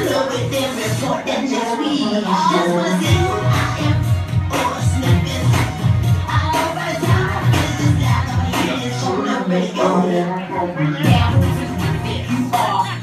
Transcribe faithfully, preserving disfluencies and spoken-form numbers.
Look at them report that just we just wanna see who I am or sniffing. I over time, this is like a hit, it's on the radio. Now, if you are